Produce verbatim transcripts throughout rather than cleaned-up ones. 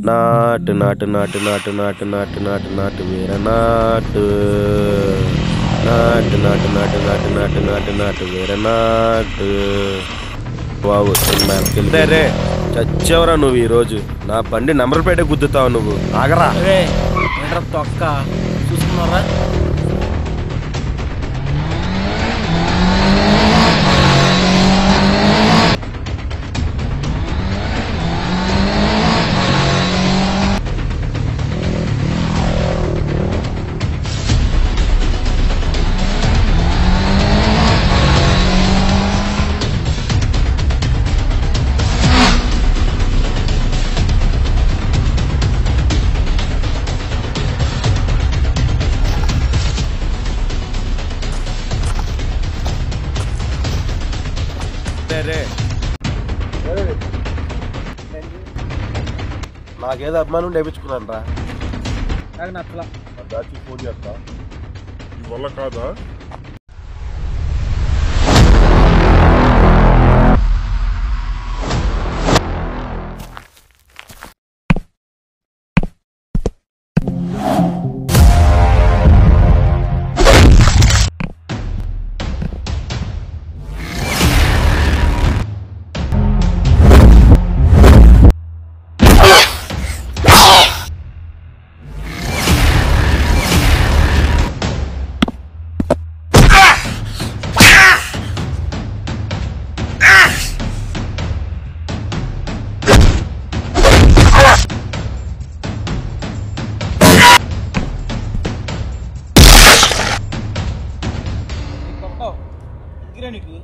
నాటు నాటు నాటు నాటు నాటు నాటు నాటు నాటు వీర నాటు నాటు నాటు నాటు నాటు నాటు నాటు నాటు వీర నాటు బాబు రే చచ్చేవరా నువ్వు ఈరోజు నా బండి నంబర్ ప్లేటే గుద్దుతావు నువ్వు ఆగరా తొక్క చూసుకున్నారా నాకేదో అభిమానం నేర్పించుకున్నాను రా నాకు నచ్చలా దాచి ఫోన్ చేస్తా ఈ వల్ల కాదా నీకు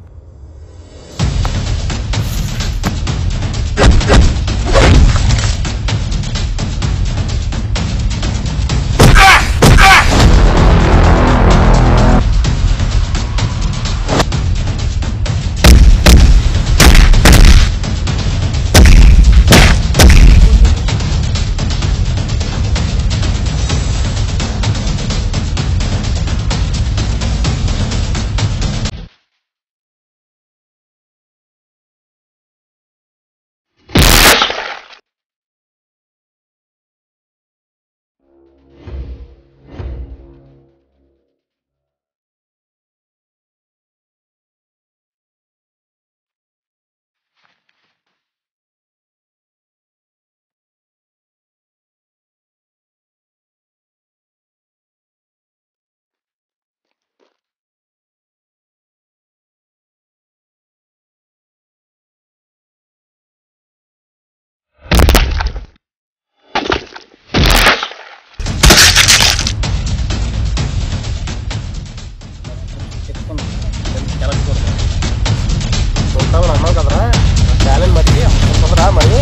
అన్నావు కదరా టాలెంట్ బట్టి కుదరా మరి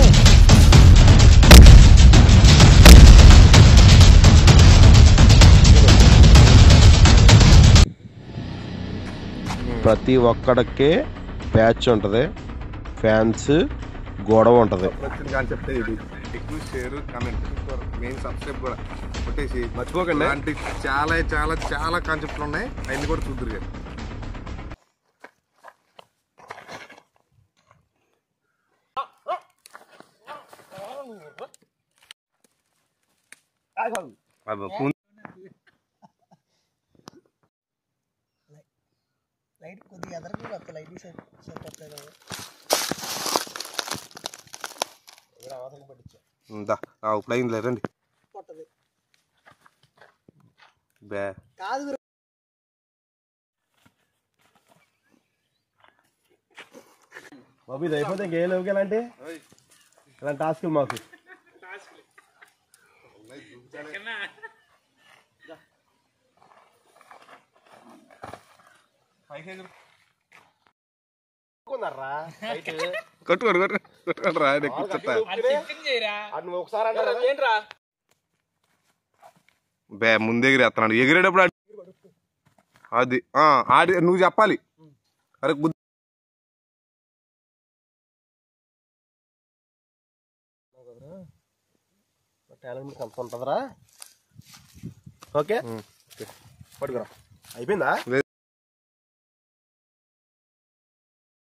ప్రతి ఒక్కడికే ప్యాచ్ ఉంటుంది ఫ్యాన్స్ గొడవ ఉంటుంది కాన్సెప్ట్ ఇది ఎక్కువ షేర్ కామెంట్ మెయిన్ సబ్స్క్రైబ్ కూడా కొట్టేసి మర్చిపోకండి అంటే చాలా చాలా చాలా కాన్సెప్ట్లు ఉన్నాయి అవన్నీ కూడా చూద్దరు కానీ లైట్ కొద్దిగా ఎదరకు కొత్త లైట్ సెట్ సెట్ అవుతుంది ఇప్పుడు అయింది రండి బే కాదు బాబు ఇది అయిపోతే ఇంకేం లేవు ఇలాంటి ఇలాంటి టాస్కులు మాకు కొట్టుకోడు కొట్టు కొట్టుకోడు రా కూర్చోట బే ముందు ఎగిరేస్తున్నాడు ఎగిరేటప్పుడు అది ఆడి నువ్వు చెప్పాలి అరే టాలెంట్ కంత ఉంటుందిరా ఓకే పట్టుకురా అయిపోయిందా